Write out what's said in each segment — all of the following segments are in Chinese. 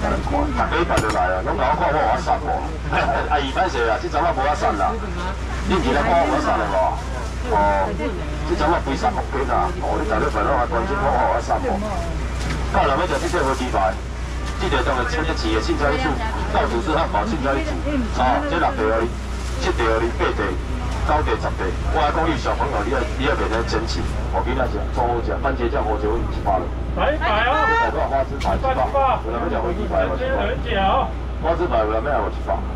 恁看，大家就来啊，拢甲我看我送无。阿姨歹势啊，这阵仔无法送啦。你今来看我送的无？哦，这阵仔非送福建啊！哦，你大家快拢来关心我送无？到人要食这个鸡排，记得当个签一次的凊彩一组，到处是汉堡凊彩一组。哦，这6地而已，7地而已，8地。9地、10地，我还讲你小朋友，你要给他珍惜。我给你讲，超好食，番茄酱火球100了。 100哦。 100多花枝排100，有人要讲飞机排我100。花枝排有人要我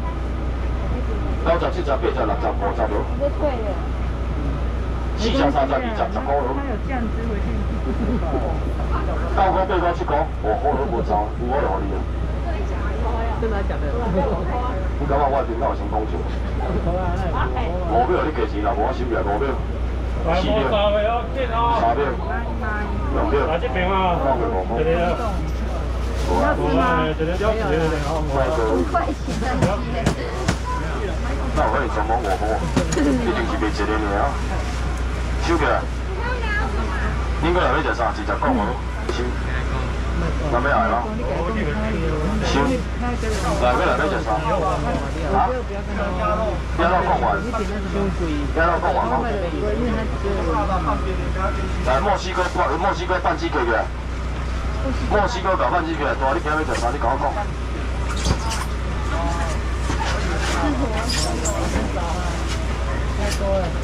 100。90、70、80、60、50咯。 不贵的。 4箱320、10块咯。 它有酱汁回去。 9块、8块、7块，5块都无走，有我就给你啊。 真的假的？ 你感觉我频道有成功就？5秒你加钱啦，无我收起来5秒。4秒。3秒。2秒。 来这边啊。这里啊。 要吃吗？ 这里要吃的 5块钱的鸡。 那我可以全部5块，一定是卖1个尔。收起来。恁个来要食啥？直接讲我咯。收。那要来吗？收。来，要食啥？啊？鸭肉贡丸。鸭肉贡丸吗？来，墨西哥拌鸡腿起来。墨西哥搞拌鸡腿来，大你今日要食啥？你跟我讲。 太多了。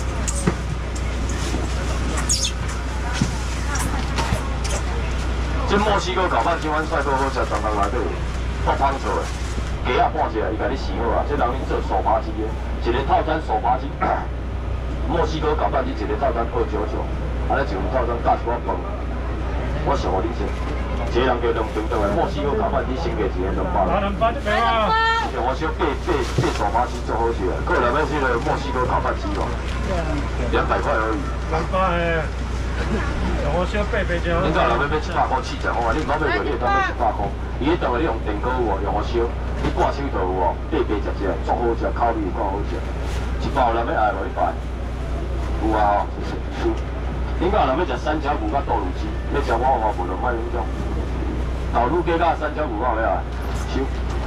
这墨西哥搞饭今晚帅哥好食，专工内底爆芳臭的，鸡仔拌起来，伊甲你洗好啊。这人去做手扒鸡的，一个套餐手扒鸡，墨西哥搞饭鸡一个套餐299，安尼一份套餐加一碗饭，我想互你先，一个人加2平等的墨西哥搞饭鸡先加一个200。 200这边啊。 我想八手扒鸡最好食，个人要这个墨西哥搞饭鸡哦，200块而已。 200诶。我小8杯就。 恁到内面要100块70块，你唔好买过，你会当买100块。伊迄当个你用电锅有哦，用火烧，你挂手头有哦，8杯食足好食，口味够好食。1包内面爱无100？有啊，是。恁到内面食三角骨甲豆乳鸡，要食我花盆就买迄种。豆乳鸡甲三角骨我要来，收。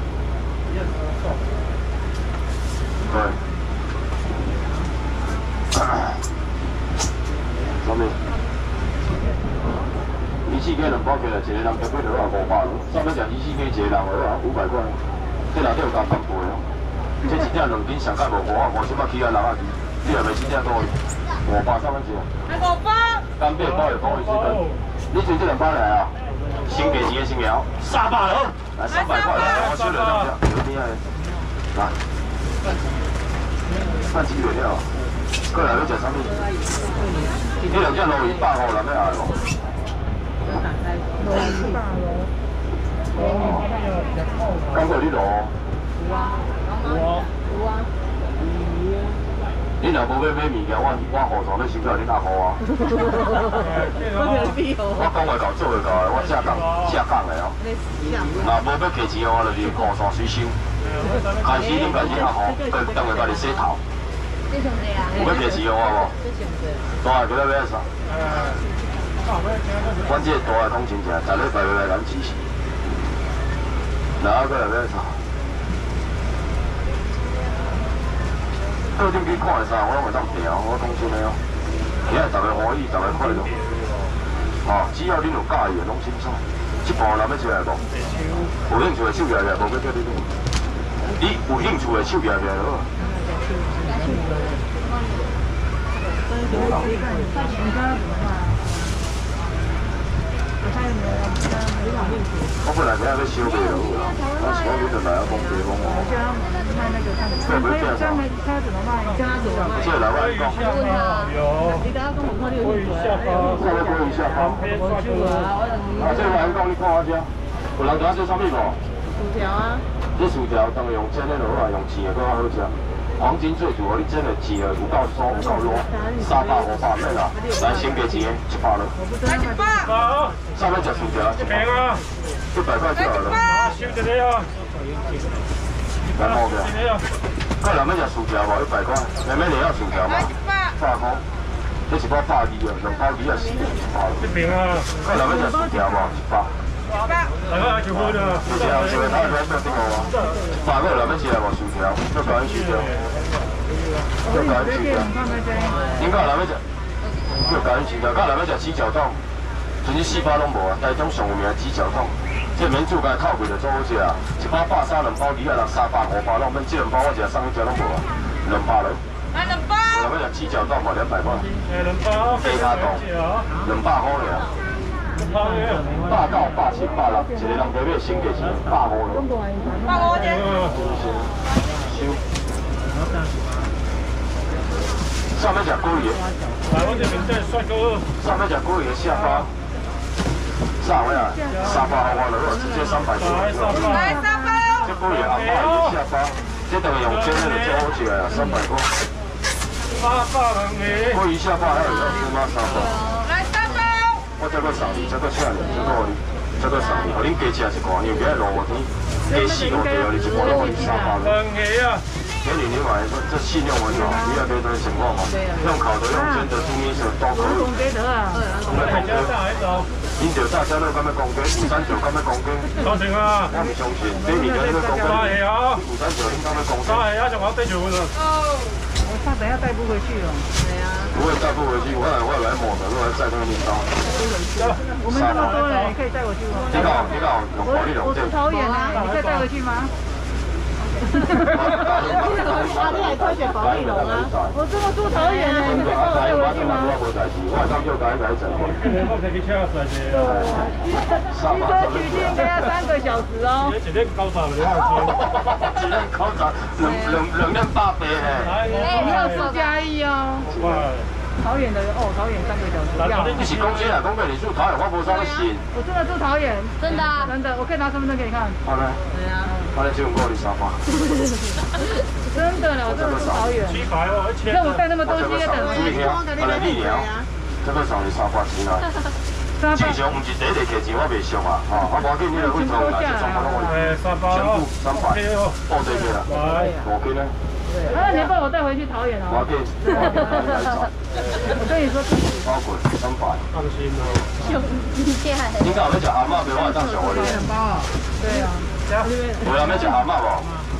对。什么？一气鸡2包起来，一个人加几条啊500咯。上面讲一气鸡一个人啊500块，这内底有加干贝哦。这一只2斤上盖无50块起啊6啊2，你若卖1只多500上面钱。500。干贝包有包一只根，你做这2包来啊？先给钱先聊，300了，来300块，我收了2只，有厉害。来，饭鸡原料，过来要食啥物？这2只鲈鱼150，人要爱无？刚过你落。有啊。你若无要买物件，我后头要收票，你哪好啊？我讲会到做会到的，我正讲的哦。若无要加钱，我就是五线随收。开始恁家己阿好，等下家己洗头。有要加钱我无？大个几多要啥？阮这大个通亲戚，逐礼拜要来咱支持。哪个来要啥？倒进去看的啥，我拢会当调，我讲真的哦。今日逐个欢喜，逐个快乐。哦，只要恁有介意的，拢凊彩。这盘人要吃来无？有兴趣的手举起来，无要叫你。你有兴趣的手举起来就好。我本来今日要烧卖了，我是讲你就来啊，讲别讲我。这不是这样子。他怎么卖？这来我讲。 有。你等下跟我看你有兴趣啊？ 看我看一下吧。这我讲你看我遮，有人知影这啥物无？ 薯条啊。 这薯条当然用煎的就好，用煎的更较好食。黄金最主要，你真的煎的有够酥，有够软，300、500免啦。来先给钱，100了。 好。 上面吃薯条。 这边啊。 100块就好了。 收一个啊。 来好个。个人要食薯条无100块，妹妹你要薯条吗？100块。这1包120啊，2包240，100了。 这边啊。 个人要食薯条无？100。 大家来求婚啊！ 有时候做太多做这个啊，3个人要吃来无薯条，要搞薯条，要搞薯条。应该人要食，要搞薯条，甲人要食鸡脚冻，甚至4包拢无啊！台中上有名鸡脚冻，这免煮甲透贵就做好食啊！一包130，2包200，600、300、500拢免，这2包我食送去食拢无啊，200人。 2包。 人要食鸡脚冻嘛，200块。 2包。 鸡脚冻，200块尔。霸道、霸气、霸道，一个人加买新价是150了。 150钱。 上面食鲑鱼。 来，我这边这帅哥。 上面食鲑鱼的下巴。啥位啊？300块了，直接300块。 来3包。 这鲑鱼阿爸的下巴，这等于用煎的就做好起来啊，300块。 800元。 鲑鱼下巴还有要芝麻3包。 来3包。 我这个送你，这个请你，这个送你，互恁加吃一罐，因为今日落雨天，加4、5条，你一罐都可以300了。 2个啊！ 美女，你买这信用很好，你要对这情况嘛，用烤的、用煎的、煮面的都可以。恁着大家都咁样讲价，53条咁样讲价。 多少啊？ 我唔相信，美女咁样讲价。53条恁咁样讲价。 3仲有得住喎。 我怕等下带不回去哦。对啊。 不会带不回去，我来抹的，我来载那个面包。 我们这么多人，你可以带我去吗？ 你搞，用保利龙我住桃园呢，你可以带回去吗？ 啊， 你还挑选保利龙啊？我这么住桃园呢，你可以带我带回去吗？ 我上就改整。 我可以车上去。 骑车取经都要3个小时哦。 一日高潮2 一日高潮2辆8倍嘿。 你要4+1哦。 哇！ 桃园的哦，桃园3个小时。 你是公车啊？公车你住桃园，我无啥个信。 我真的住桃园， 真的。 真的，我可以拿身份证给你看。 好嘞。 对啊。 好嘞，只用够你3包。 真的了，我真的住桃园。 700哦，1000。 那我带那么多些等。 好嘞，你聊。这个送你3包钱来。正常唔是第一个价钱我袂俗啊，吼，我无要紧，你来去做，来就全部拢我。 3包。 全部300。报这个啦。5斤呢？ 你要帮我带回去桃园哦。 我给， 我跟你说， 包括300。 放心哦。 你敢有要食蛤蟆？袂我会当上我哩。 2包啊。对啊。 有人要食蛤蟆无？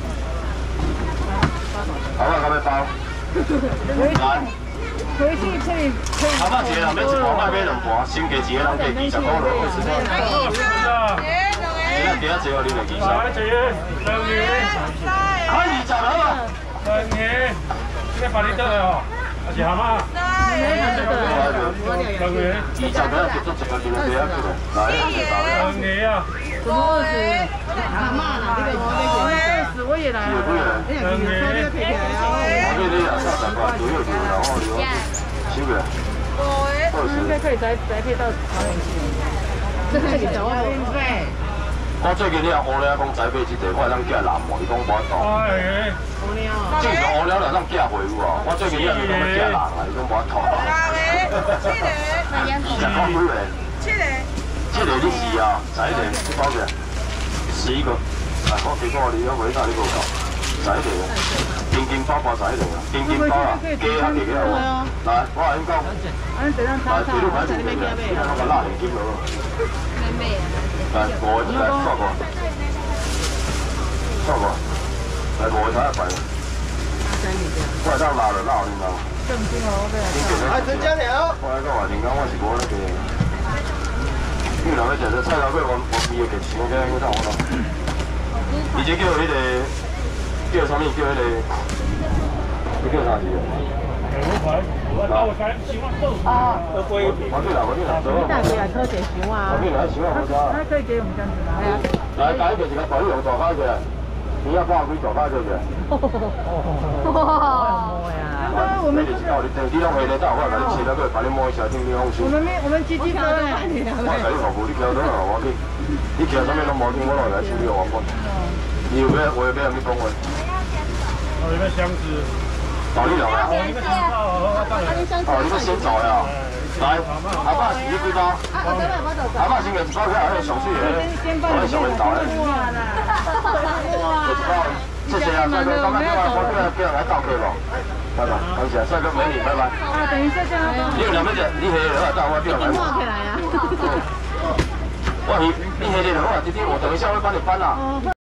蛤蟆敢要包？来。 回去可以。 蛤蟆一个人要1盘，卖买2盘，先价一个人价20块落20块。今仔第一坐你就20。 来，这个2个。 开20了。 2个，这把你得哦，还是蛤蟆？2个。 20个就做1个，2个来 2个啊。 什么20？蛤蟆啦，这个20我也来了。 2个。 我给你30块，左右左右，然后留。收个。 应该可以宅配到桃园去。这个你找我免费。 我最近了乌了讲栽培这个，我会当寄南门，伊讲无法度。正常乌了来当寄回有哦，我最近了是讲要寄南啊，伊讲无法度。20块几个？7个你是啊？11个，你包个11个。来，我给我你，我回答你报告。11个，金包11个啊，金包啊，鸡啊鸡个哦。来，我来先讲。来，最多买2个，你看我拉2斤落。来，5个来错过，来5个才100。我会当拉就拉，你知道吗？ 正经哦， 来陈家了。我来讲话，人讲我是无那个，因为人要食这菜头粿，我味的给烧起来，我当我当。而且叫迄个叫啥物？叫迄个，你叫啥字啊？我对啦， 你带回来偷点熊啊！他可以给我们这样子吗？ 来，第一个是个保利龙大块的，你要8几大块对不对？ 哇！我们你拢下来，等我甲你切了，佮把你摸一下，听你讲先。 我们鸡鸡哥嘞。 我甲你服务，你听到啦，我去。你听啥物拢无听，我落来处理我管。你有要我有要你讲话。 我有箱子。 保利龙啊！哦，你要先走呀！来，蛤蟆是你几包？蛤蟆先个1包起来，还有上水的，我来上面倒嘞。谢谢啊，帅哥，刚刚我叫人来倒客无？拜拜，感谢帅哥美女，拜拜。 等一下，这样。 你有两要食，你下来，等我叫人来。 起来啊！ 我你迄日好啊，弟弟，我等一下会帮你搬啦。